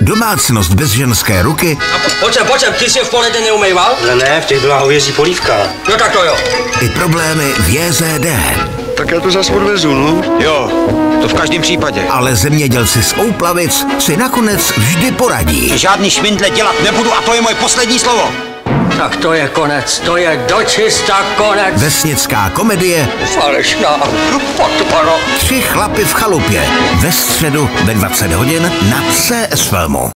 Domácnost bez ženské ruky. Pojď sem, ty jsi v poledne neumýval? Ne, v těch byla hovězí polívka. No tak to jo. I problémy v JZD. Tak já to zas odvezu, no. Jo, to v každém případě. Ale zemědělci z Ouplavic si nakonec vždy poradí. Žádný švindle dělat nebudu a to je moje poslední slovo. Tak to je konec, to je dočista konec. Vesnická komedie Falešná podporo. 3 chlapy v chalupě. Ve středu ve 20 hodin na CS Filmu.